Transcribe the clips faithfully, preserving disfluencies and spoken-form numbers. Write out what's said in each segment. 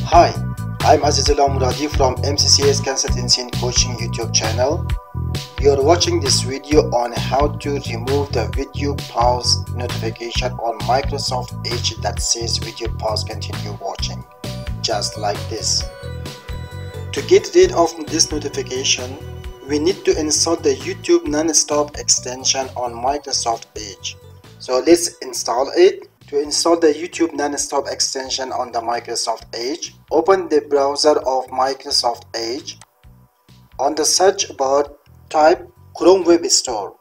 Hi, I'm Azizullah Muradi from M C C S Consultancy and Coaching YouTube channel. You're watching this video on how to remove the video pause notification on Microsoft Edge that says video pause continue watching, just like this. To get rid of this notification, we need to install the YouTube Nonstop Extension on Microsoft Edge. So let's install it. To install the YouTube Nonstop Extension on the Microsoft Edge, open the browser of Microsoft Edge. On the search bar, type Chrome Web Store.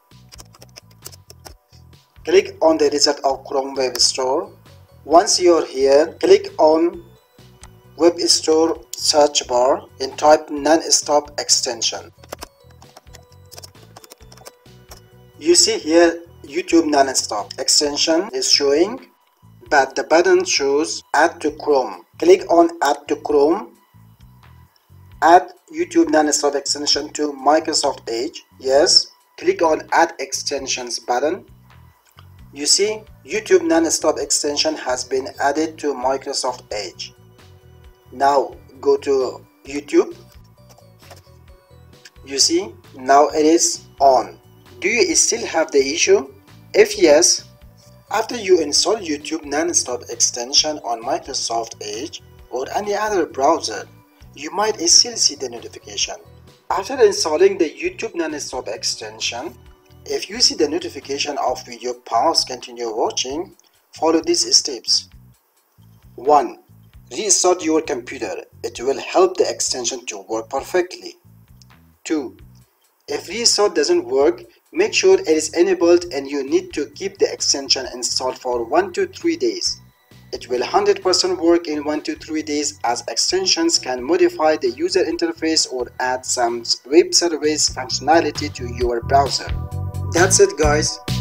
Click on the result of Chrome Web Store. Once you're here, click on Web Store search bar and type Nonstop Extension. You see here YouTube Nonstop Extension is showing, but the button shows Add to Chrome. Click on Add to Chrome. Add YouTube Nonstop Extension to Microsoft Edge. Yes. Click on Add Extensions button. You see YouTube Nonstop Extension has been added to Microsoft Edge. Now go to YouTube. You see now it is on. Do you still have the issue? If yes, after you install YouTube Nonstop Extension on Microsoft Edge or any other browser, you might still see the notification. After installing the YouTube Nonstop Extension, if you see the notification of video pause continue watching, follow these steps. one. Restart your computer. It will help the extension to work perfectly. two. If restart doesn't work, make sure it is enabled and you need to keep the extension installed for one to three days. It will one hundred percent work in one to three days, as extensions can modify the user interface or add some web service functionality to your browser. That's it guys.